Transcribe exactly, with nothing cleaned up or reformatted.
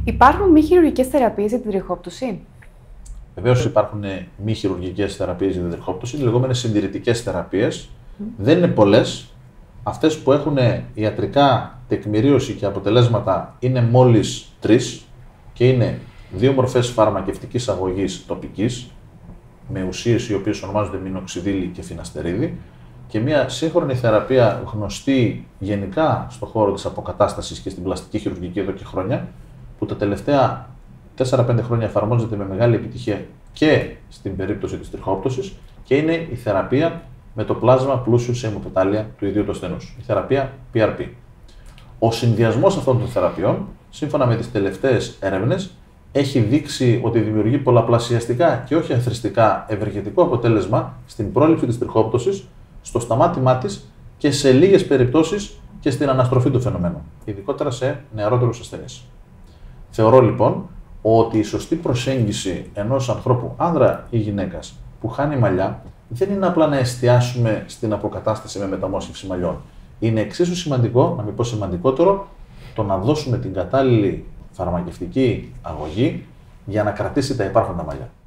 Υπάρχουν μη χειρουργικές θεραπείες για την τριχόπτωση? Βεβαίως υπάρχουν μη χειρουργικές θεραπείες για την τριχόπτωση, είναι λεγόμενες συντηρητικές θεραπείες. Mm. Δεν είναι πολλές. Αυτές που έχουν ιατρικά τεκμηρίωση και αποτελέσματα είναι μόλις τρεις και είναι δύο μορφές φαρμακευτικής αγωγής τοπικής, με ουσίες οι οποίες ονομάζονται μινοξιδίλη και φιναστερίδη, και μια σύγχρονη θεραπεία γνωστή γενικά στον χώρο της αποκατάστασης και στην πλαστική χειρουργική εδώ και χρόνια, που τα τελευταία τέσσερα πέντε χρόνια εφαρμόζεται με μεγάλη επιτυχία και στην περίπτωση της τριχόπτωσης, και είναι η θεραπεία με το πλάσμα πλούσιο σε αιμοπετάλια του ιδίου του ασθενούς, η θεραπεία πι αρ πι. Ο συνδυασμός αυτών των θεραπείων, σύμφωνα με τις τελευταίες έρευνες, έχει δείξει ότι δημιουργεί πολλαπλασιαστικά και όχι αθροιστικά ευεργετικό αποτέλεσμα στην πρόληψη της τριχόπτωσης, στο σταμάτημά της και σε λίγες περιπτώσεις και στην αναστροφή του φαινομένου, ειδικότερα σε νεαρότερους ασθενείς. Θεωρώ λοιπόν ότι η σωστή προσέγγιση ενός ανθρώπου, άνδρα ή γυναίκας, που χάνει μαλλιά, δεν είναι απλά να εστιάσουμε στην αποκατάσταση με μεταμόσχευση μαλλιών. Είναι εξίσου σημαντικό, να μην πω σημαντικότερο, το να δώσουμε την κατάλληλη φαρμακευτική αγωγή για να κρατήσει τα υπάρχοντα μαλλιά.